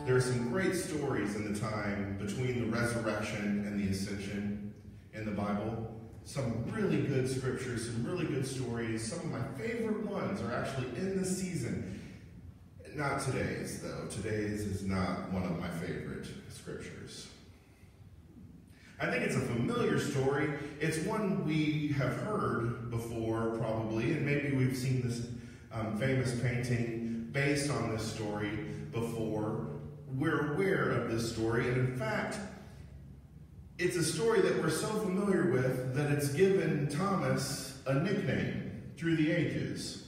There are some great stories in the time between the resurrection and the ascension in the Bible. Some really good scriptures, some really good stories. Some of my favorite ones are actually in this season. Not today's, though. Today's is not one of my favorite scriptures. I think it's a familiar story. It's one we have heard before, probably, and maybe we've seen this famous painting based on this story before. We're aware of this story, and in fact, it's a story that we're so familiar with that it's given Thomas a nickname through the ages.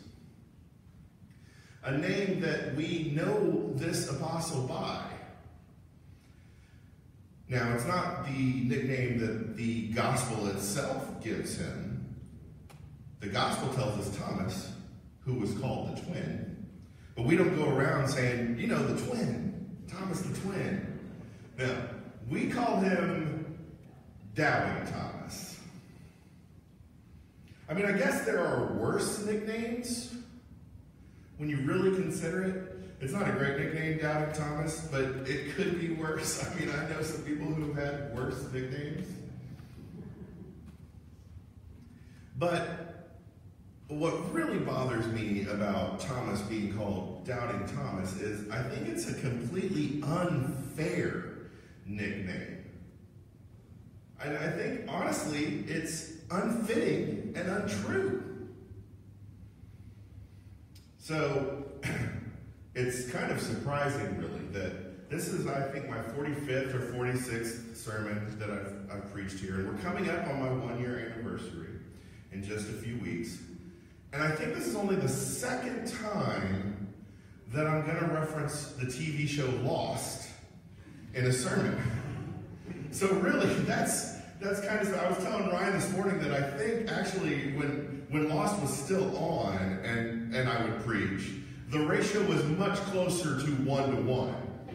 A name that we know this apostle by. Now, it's not the nickname that the gospel itself gives him. The gospel tells us Thomas, who was called the twin. But we don't go around saying, you know, the twin, Thomas the twin. No, we call him Doubting Thomas. I mean, I guess there are worse nicknames when you really consider it. It's not a great nickname, Doubting Thomas, but it could be worse. I mean, I know some people who have had worse nicknames. But what really bothers me about Thomas being called Doubting Thomas is I think it's a completely unfair nickname. And I think, honestly, it's unfitting and untrue. So, it's kind of surprising, really, that this is, I think, my 45th or 46th sermon that I've preached here. And we're coming up on my 1-year anniversary in just a few weeks. And I think this is only the second time that I'm going to reference the TV show Lost in a sermon. So really, that's kind of, I was telling Ryan this morning that I think actually when Lost was still on and I would preach, the ratio was much closer to 1-to-1.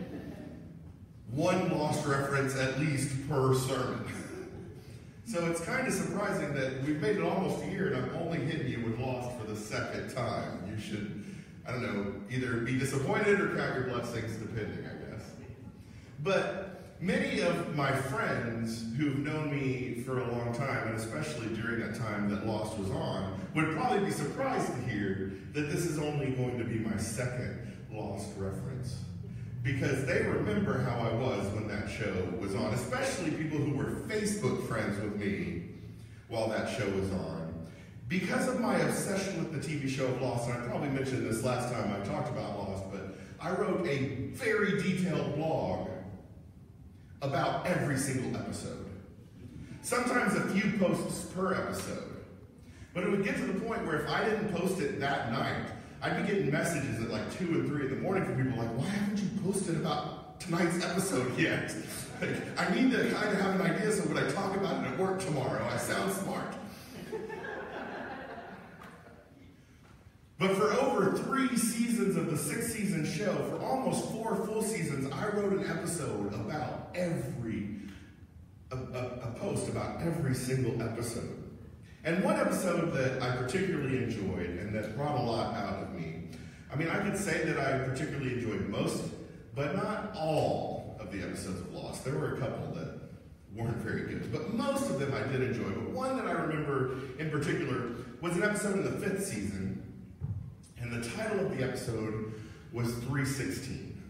One Lost reference at least per sermon. So it's kind of surprising that we've made it almost a year and I'm only hitting you with Lost for the second time. You should, I don't know, either be disappointed or count your blessings, depending, I guess. But many of my friends who've known me for a long time, and especially during that time that Lost was on, would probably be surprised to hear that this is only going to be my second Lost reference. Because they remember how I was when that show was on, especially people who were Facebook friends with me while that show was on. Because of my obsession with the TV show of Lost, and I probably mentioned this last time I talked about Lost, but I wrote a very detailed blog about every single episode. Sometimes a few posts per episode. But it would get to the point where if I didn't post it that night, I'd be getting messages at like 2 and 3 in the morning from people like, why haven't you posted about tonight's episode yet? Like, I need to kind of have an idea so when I talk about it at work tomorrow, I sound smart. But for over 3 seasons of the 6-season show, for almost 4 full seasons, I wrote an episode about a post about every single episode. And one episode that I particularly enjoyed and that brought a lot out of me, I mean, I could say that I particularly enjoyed most, but not all of the episodes of Lost. There were a couple that weren't very good, but most of them I did enjoy. But one that I remember in particular was an episode in the 5th season, and the title of the episode was 316.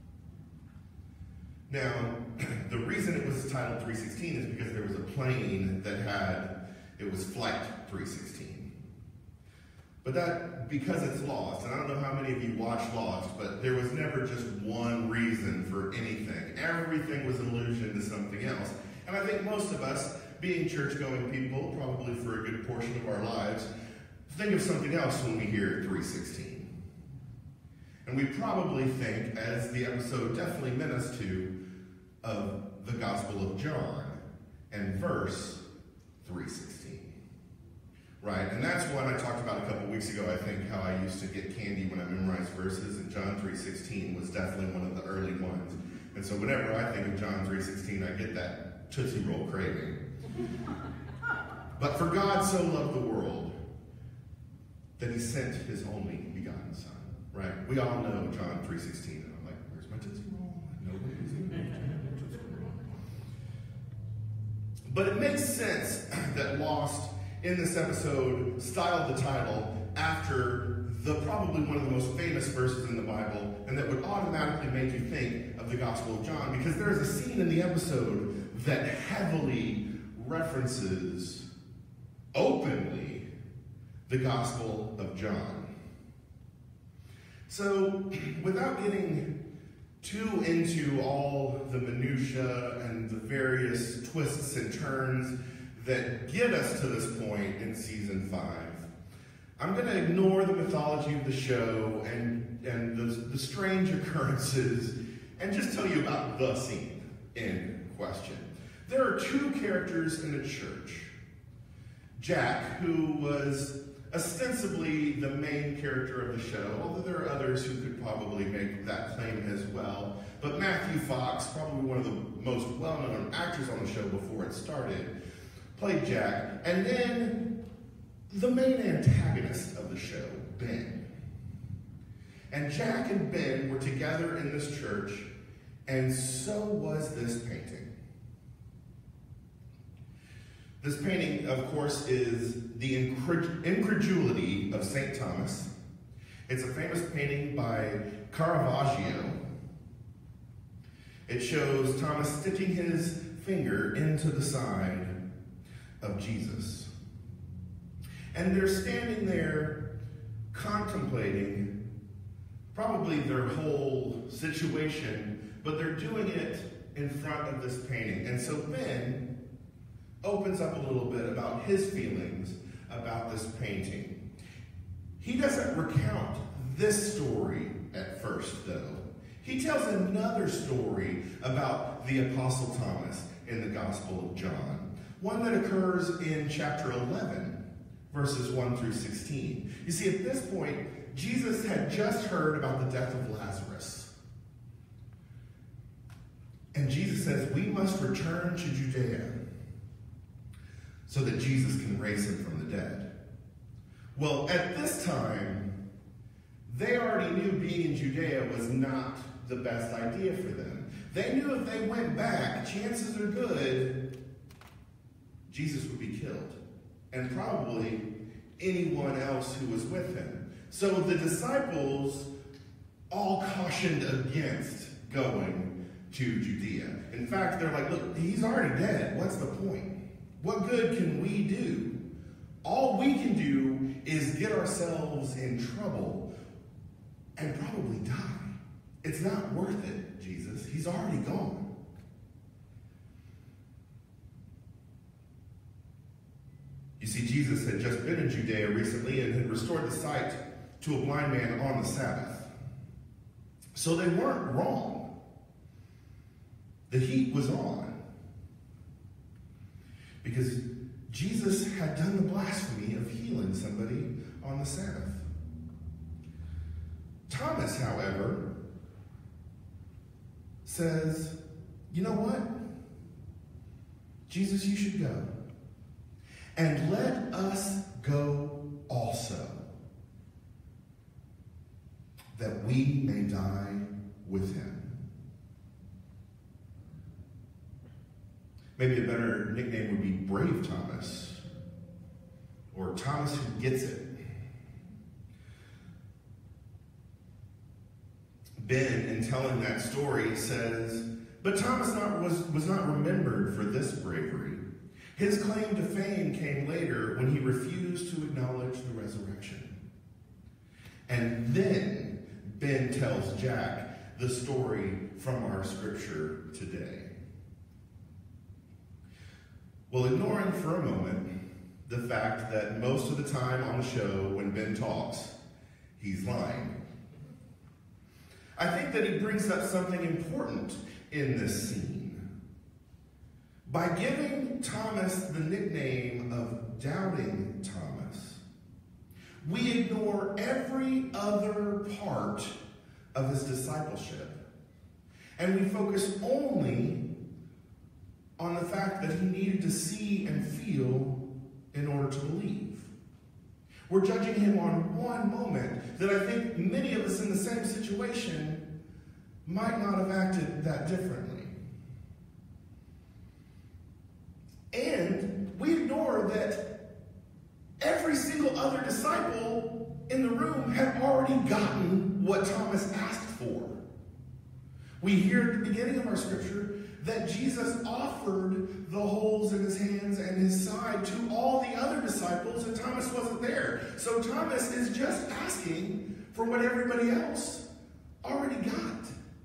Now, the reason it was titled 316 is because there was a plane that it was Flight 316. But that, because it's Lost, and I don't know how many of you watched Lost, but there was never just one reason for anything. Everything was an allusion to something else. And I think most of us, being church-going people, probably for a good portion of our lives, think of something else when we hear 316. And we probably think, as the episode definitely meant us to, of the Gospel of John and verse 316. Right? And that's one I talked about a couple weeks ago, I think, how I used to get candy when I memorized verses, and John 3:16 was definitely one of the early ones. And so whenever I think of John 3:16, I get that Tootsie Roll craving. But for God so loved the world that he sent his only begotten son. Right? We all know John 3:16, and I'm like, where's Is my Tootsie Roll? Nobody's in the Tootsie Roll. But it makes sense that Lost, in this episode, styled the title after probably one of the most famous verses in the Bible, and that would automatically make you think of the Gospel of John, because there is a scene in the episode that heavily references, openly, the Gospel of John. So, without getting too into all the minutiae and the various twists and turns that get us to this point in season 5, I'm going to ignore the mythology of the show and the strange occurrences and just tell you about the scene in question. There are 2 characters in the church. Jack, who was ostensibly the main character of the show, although there are others who could probably make that claim as well. But Matthew Fox, probably one of the most well-known actors on the show before it started, played Jack. And then the main antagonist of the show, Ben. And Jack and Ben were together in this church, and so was this painting. This painting, of course, is the Incredulity of St. Thomas. It's a famous painting by Caravaggio. It shows Thomas sticking his finger into the side of Jesus. And they're standing there contemplating probably their whole situation, but they're doing it in front of this painting. And so Ben opens up a little bit about his feelings about this painting. He doesn't recount this story at first, though. He tells another story about the Apostle Thomas in the Gospel of John, one that occurs in chapter 11. Verses 1 through 16. You see, at this point, Jesus had just heard about the death of Lazarus. And Jesus says, we must return to Judea so that Jesus can raise him from the dead. Well, at this time, they already knew being in Judea was not the best idea for them. They knew if they went back, chances are good, Jesus would be killed. And probably anyone else who was with him. So the disciples all cautioned against going to Judea. In fact, they're like, look, he's already dead. What's the point? What good can we do? All we can do is get ourselves in trouble and probably die. It's not worth it, Jesus. He's already gone. You see, Jesus had just been in Judea recently and had restored the sight to a blind man on the Sabbath. So they weren't wrong. The heat was on. Because Jesus had done the blasphemy of healing somebody on the Sabbath. Thomas, however, says, you know what? Jesus, you should go. And let us go also, that we may die with him. Maybe a better nickname would be Brave Thomas, or Thomas who gets it. Ben, in telling that story, says, but Thomas was not remembered for this bravery. His claim to fame came later when he refused to acknowledge the resurrection. And then Ben tells Jack the story from our scripture today. Well, ignoring for a moment the fact that most of the time on the show when Ben talks, he's lying, I think that he brings up something important in this scene. By giving Thomas the nickname of Doubting Thomas, we ignore every other part of his discipleship, and we focus only on the fact that he needed to see and feel in order to believe. We're judging him on one moment that I think many of us in the same situation might not have acted that differently. And we ignore that every single other disciple in the room had already gotten what Thomas asked for. We hear at the beginning of our scripture that Jesus offered the holes in his hands and his side to all the other disciples, and Thomas wasn't there. So Thomas is just asking for what everybody else already got.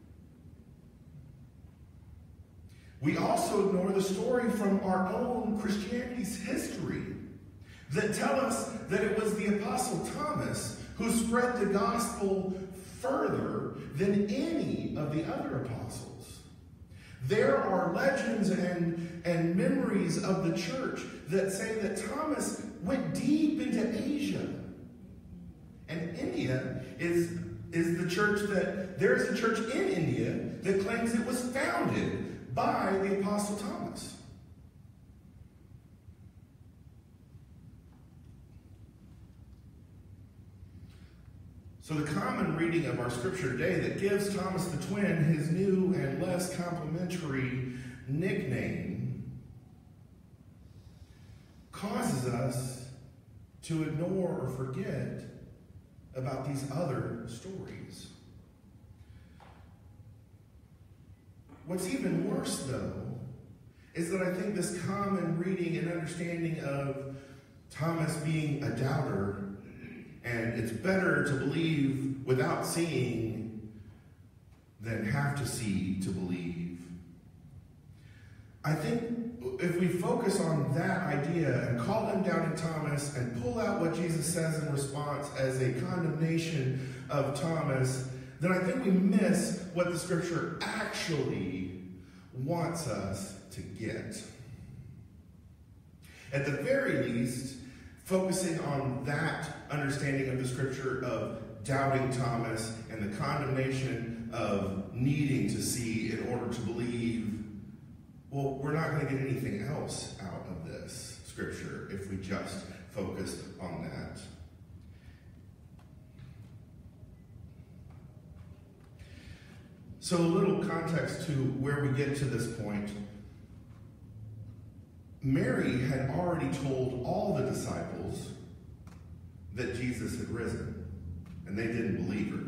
We also ignore the story from our own Christianity's history that tell us that it was the Apostle Thomas who spread the gospel further than any of the other apostles. There are legends and memories of the church that say that Thomas went deep into Asia. And India is the church that, there is a church in India that claims it was founded by the Apostle Thomas. So the common reading of our scripture today that gives Thomas the Twin his new and less complimentary nickname causes us to ignore or forget about these other stories. What's even worse, though, is that I think this common reading and understanding of Thomas being a doubter, and it's better to believe without seeing than have to see to believe. I think if we focus on that idea and call him doubting Thomas and pull out what Jesus says in response as a condemnation of Thomas, then I think we miss what the scripture actually wants us to get. At the very least, focusing on that understanding of the scripture of doubting Thomas and the condemnation of needing to see in order to believe, well, we're not going to get anything else out of this scripture if we just focus on that. So a little context to where we get to this point. Mary had already told all the disciples that Jesus had risen, and they didn't believe her.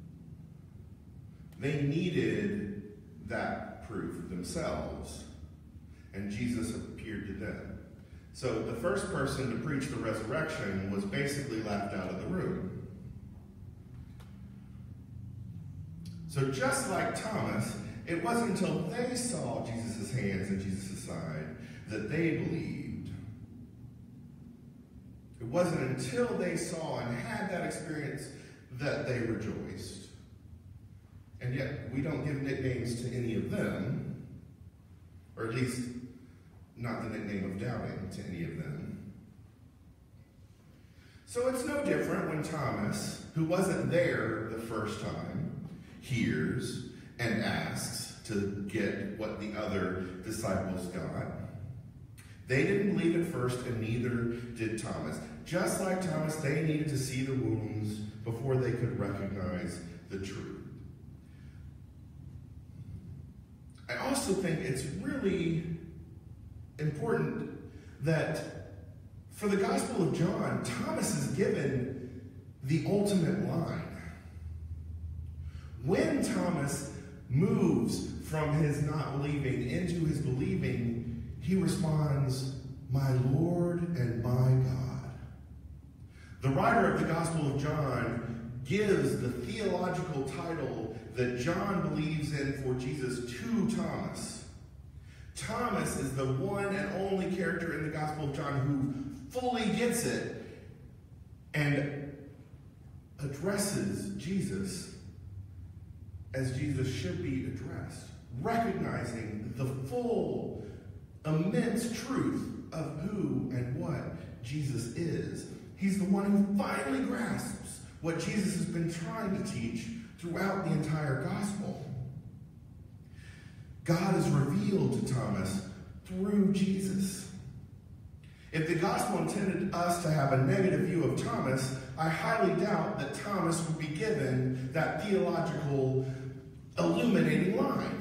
They needed that proof themselves, and Jesus appeared to them. So the first person to preach the resurrection was basically left out of the room. So just like Thomas, it wasn't until they saw Jesus' hands and Jesus' side that they believed. It wasn't until they saw and had that experience that they rejoiced. And yet, we don't give nicknames to any of them, or at least not the nickname of doubting to any of them. So it's no different when Thomas, who wasn't there the first time, hears and asks to get what the other disciples got. They didn't believe at first, and neither did Thomas. Just like Thomas, they needed to see the wounds before they could recognize the truth. I also think it's really important that for the Gospel of John, Thomas is given the ultimate line. When Thomas moves from his not believing into his believing, he responds, "My Lord and my God." The writer of the Gospel of John gives the theological title that John believes in for Jesus to Thomas. Thomas is the one and only character in the Gospel of John who fully gets it and addresses Jesus as Jesus should be addressed, recognizing the full, immense truth of who and what Jesus is. He's the one who finally grasps what Jesus has been trying to teach throughout the entire gospel. God is revealed to Thomas through Jesus. If the gospel intended us to have a negative view of Thomas, I highly doubt that Thomas would be given that theological illuminating line.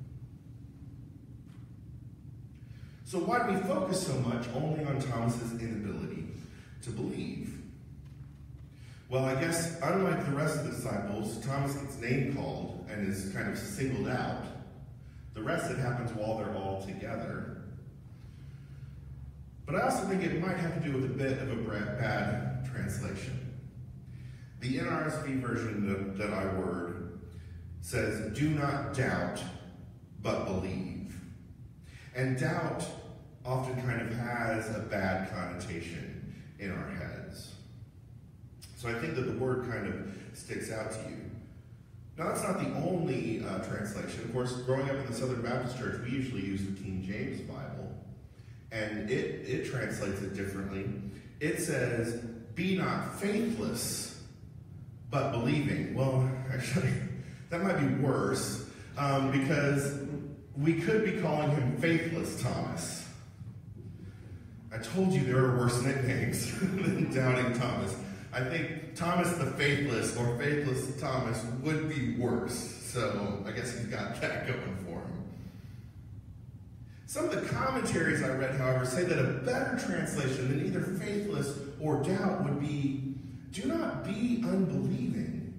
So why do we focus so much only on Thomas's inability to believe? Well, I guess unlike the rest of the disciples, Thomas gets name called and is kind of singled out. The rest, it happens while they're all together. But I also think it might have to do with a bit of a bad translation. The NRSV version that I word says, "Do not doubt, but believe." And doubt often kind of has a bad connotation in our heads. So I think that the word kind of sticks out to you. Now, that's not the only translation. Of course, growing up in the Southern Baptist Church, we usually use the King James Bible, and it translates it differently. It says, "Be not faithless, but believing." Well, actually, that might be worse, because we could be calling him Faithless Thomas. I told you there are worse nicknames than Doubting Thomas. I think Thomas the Faithless or Faithless Thomas would be worse. So I guess he's got that going for him. Some of the commentaries I read, however, say that a better translation than either faithless or doubt would be, "Do not be unbelieving,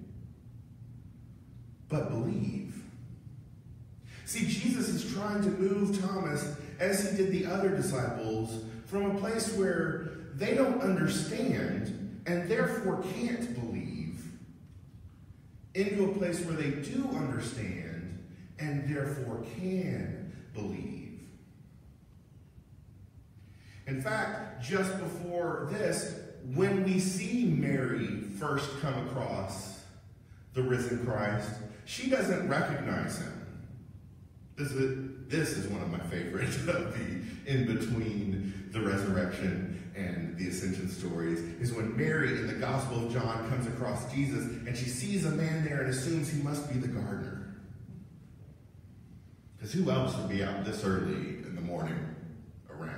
but believe." See, Jesus is trying to move Thomas, as he did the other disciples, from a place where they don't understand and therefore can't believe, into a place where they do understand and therefore can believe. In fact, just before this, when we see Mary first come across the risen Christ, she doesn't recognize him. This is one of my favorites of the in-between the resurrection and the ascension stories, is when Mary in the Gospel of John comes across Jesus and she sees a man there and assumes he must be the gardener. Because who else would be out this early in the morning around?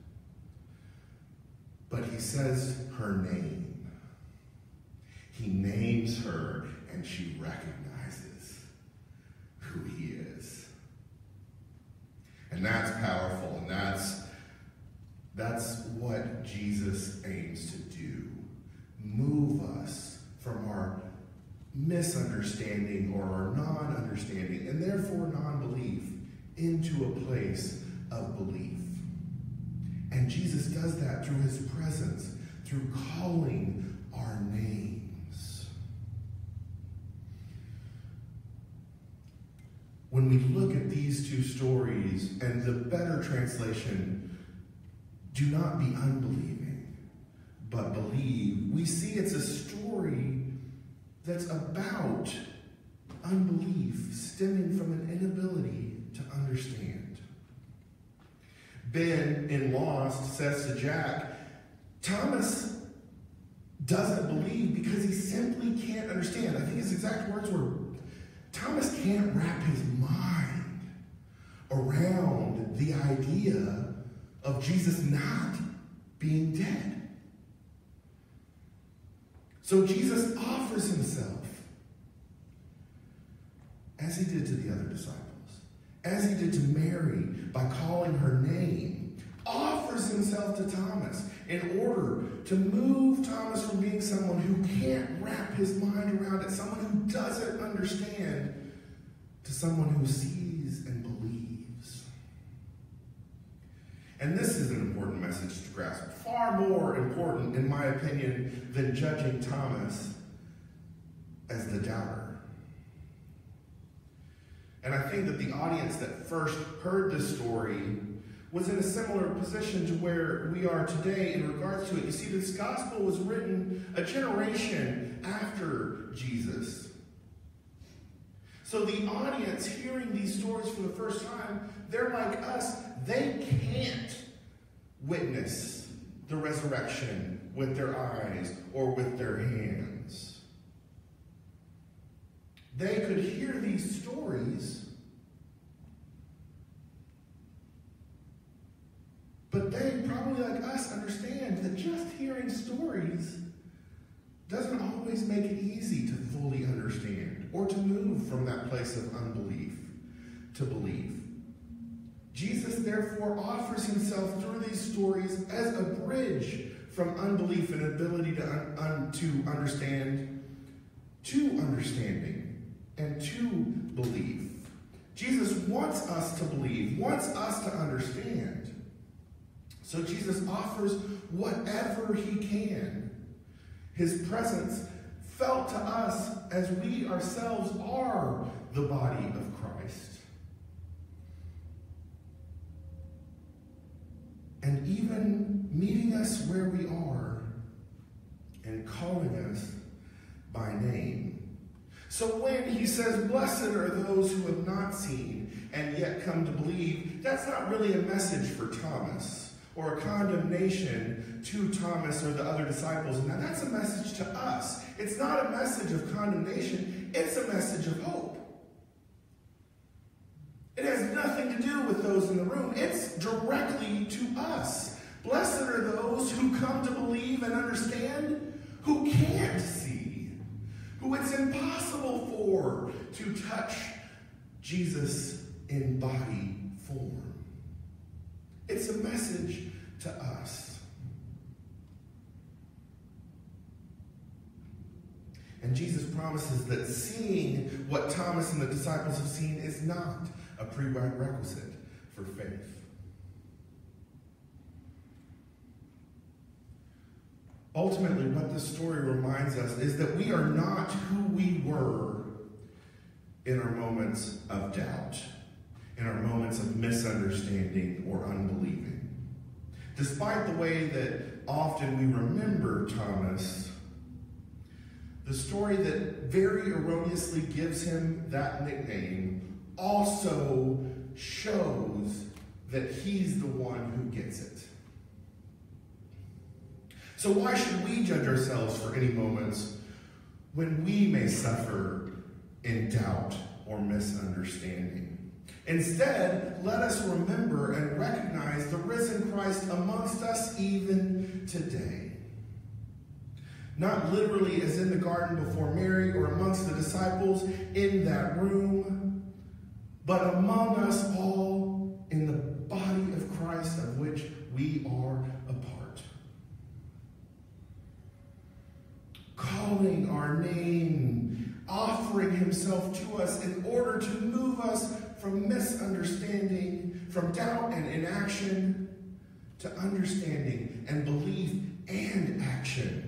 But he says her name. He names her and she recognizes who he is. And that's powerful, and that's what Jesus aims to do. Move us from our misunderstanding or our non-understanding, and therefore non-belief, into a place of belief. And Jesus does that through his presence, through calling our names. When we look at these two stories, and the better translation, "Do not be unbelieving, but believe," we see it's a story that's about unbelief stemming from an inability to understand. Ben in Lost says to Jack, Thomas doesn't believe because he simply can't understand. I think his exact words were, Thomas can't wrap his mind around the idea of Jesus not being dead. So Jesus offers himself, as he did to the other disciples, as he did to Mary by calling her name, offers himself to Thomas in order to move Thomas from being someone who can't wrap his mind around it, someone who doesn't understand, to someone who sees and believes. And this is an important message to grasp, far more important, in my opinion, than judging Thomas as the doubter. And I think that the audience that first heard this story was in a similar position to where we are today in regards to it. You see, this gospel was written a generation after Jesus. So the audience hearing these stories for the first time, they're like us. They can't witness the resurrection with their eyes or with their hands. They could hear these stories, but they, probably like us, understand that just hearing stories doesn't always make it easy to fully understand or to move move from that place of unbelief to belief. Jesus therefore offers himself through these stories as a bridge from unbelief and ability to understand to understanding and to belief. Jesus wants us to believe, wants us to understand. So Jesus offers whatever he can. His presence felt to us as we ourselves are the body of Christ. And even meeting us where we are and calling us by name. So when he says, blessed are those who have not seen and yet come to believe, that's not really a message for Thomas or a condemnation to Thomas or the other disciples. Now that's a message to us. It's not a message of condemnation. It's a message of hope. It has nothing to do with those in the room. It's directly to us. Blessed are those who come to believe and understand, who can't see, who it's impossible for to touch Jesus in body form. It's a message to us. And Jesus promises that seeing what Thomas and the disciples have seen is not a prerequisite for faith. Ultimately, what this story reminds us is that we are not who we were in our moments of doubt, in our moments of misunderstanding or unbelieving. Despite the way that often we remember Thomas, the story that very erroneously gives him that nickname also shows that he's the one who gets it. So why should we judge ourselves for any moments when we may suffer in doubt or misunderstanding? Instead, let us remember and recognize the risen Christ amongst us even today. Not literally as in the garden before Mary or amongst the disciples in that room, but among us all in the body of Christ of which we are a part. Calling our name, offering himself to us in order to move us from misunderstanding, from doubt and inaction, to understanding and belief and action.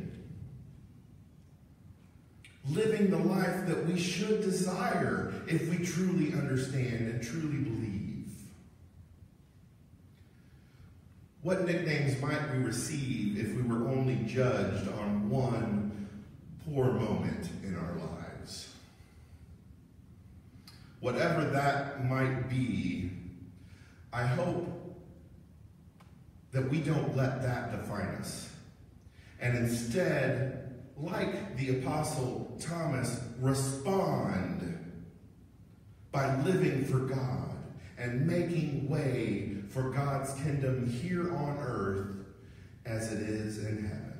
Living the life that we should desire if we truly understand and truly believe. What nicknames might we receive if we were only judged on one poor moment in our lives? Whatever that might be, I hope that we don't let that define us. And instead, like the Apostle Thomas, respond by living for God and making way for God's kingdom here on earth as it is in heaven.